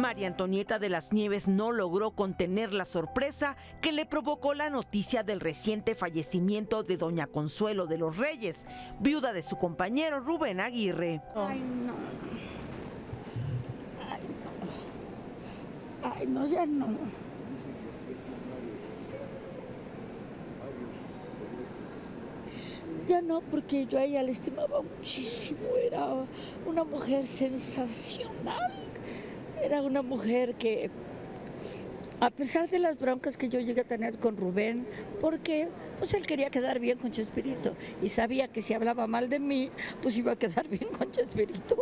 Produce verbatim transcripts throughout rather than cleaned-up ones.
María Antonieta de las Nieves no logró contener la sorpresa que le provocó la noticia del reciente fallecimiento de doña Consuelo de los Reyes, viuda de su compañero Rubén Aguirre. Ay, no. Ay, no. Ay, no, ya no. Ya no, porque yo a ella la estimaba muchísimo. Era una mujer sensacional. Era una mujer que, a pesar de las broncas que yo llegué a tener con Rubén, porque pues él quería quedar bien con Chespirito y sabía que si hablaba mal de mí, pues iba a quedar bien con Chespirito,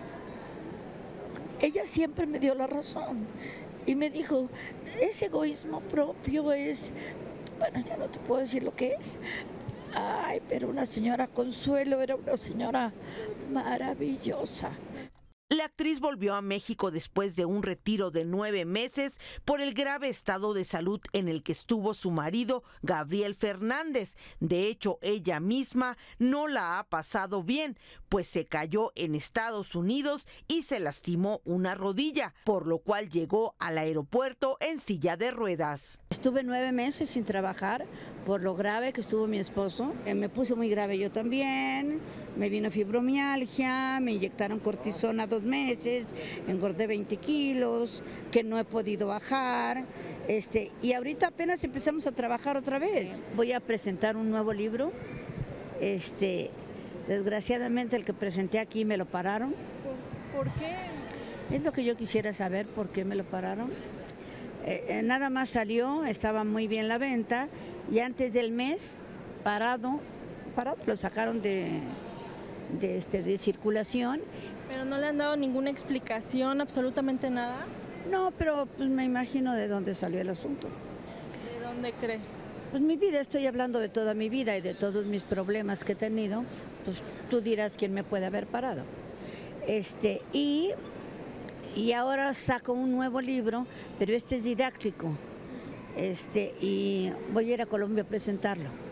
ella siempre me dio la razón y me dijo, ese egoísmo propio es, bueno, ya no te puedo decir lo que es. Ay, pero una señora Consuelo era una señora maravillosa. La actriz volvió a México después de un retiro de nueve meses por el grave estado de salud en el que estuvo su marido, Gabriel Fernández. De hecho, ella misma no la ha pasado bien, pues se cayó en Estados Unidos y se lastimó una rodilla, por lo cual llegó al aeropuerto en silla de ruedas. Estuve nueve meses sin trabajar por lo grave que estuvo mi esposo. Eh, me puse muy grave yo también, me vino fibromialgia, me inyectaron cortisona dos meses, engordé veinte kilos, que no he podido bajar, este, y ahorita apenas empezamos a trabajar otra vez. Voy a presentar un nuevo libro, este, desgraciadamente el que presenté aquí me lo pararon. ¿Por, por qué? Es lo que yo quisiera saber, por qué me lo pararon. Eh, nada más salió, estaba muy bien la venta y antes del mes, parado, parado lo sacaron de, de, este, de circulación. ¿Pero no le han dado ninguna explicación, absolutamente nada? No, pero pues, me imagino de dónde salió el asunto. ¿De dónde cree? Pues mi vida, estoy hablando de toda mi vida y de todos mis problemas que he tenido, pues tú dirás quién me puede haber parado. Este, y... Y ahora saco un nuevo libro, pero este es didáctico, este, y voy a ir a Colombia a presentarlo.